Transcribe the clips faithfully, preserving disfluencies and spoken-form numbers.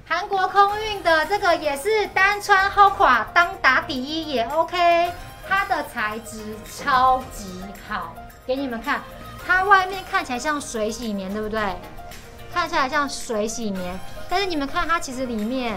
韩国空运的这个也是单穿好垮，当打底衣也 OK。它的材质超级好，给你们看，它外面看起来像水洗棉，对不对？看起来像水洗棉，但是你们看它其实里面，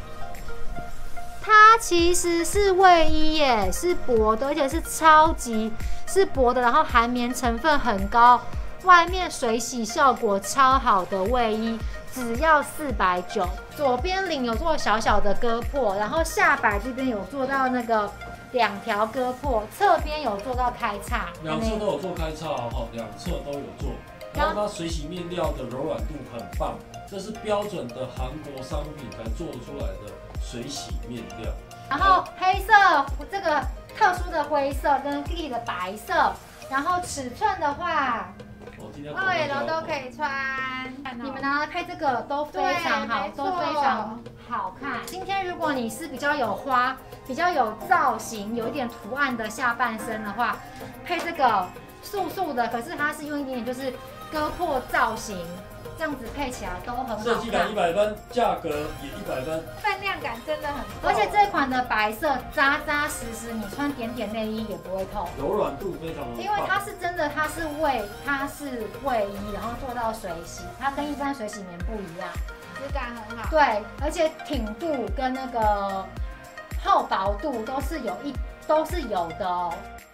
它其实是卫衣耶，是薄的，而且是超级是薄的，然后含棉成分很高，外面水洗效果超好的卫衣。只要四百九，左边领有做小小的割破，然后下摆这边有做到那个两条割破，侧边有做到开叉， 两侧都有做开叉哦，两侧都有做。然后它水洗面料的柔软度很棒，这是标准的韩国商品才做出来的水洗面料。 然后黑色这个特殊的灰色跟 Kiki 的白色，然后尺寸的话。 二 L 都可以穿， 你们拿来配这个都非常好，都非常好看。今天如果你是比较有花、比较有造型、有一点图案的下半身的话，配这个素素的，可是它是用一点点就是割破造型，这样子配起来都很好看。 设计感一百分，价格也一百分， 分量感真的很够。 而且这款的白色扎扎实实，你穿点点内衣也不会透， 柔软度非常的棒。 因为它是真的，它是卫，它是卫衣，然后做到水洗，它跟一般水洗棉不一样， 质感很好。 对，而且挺度跟那个厚薄度都是有一都是有的哦。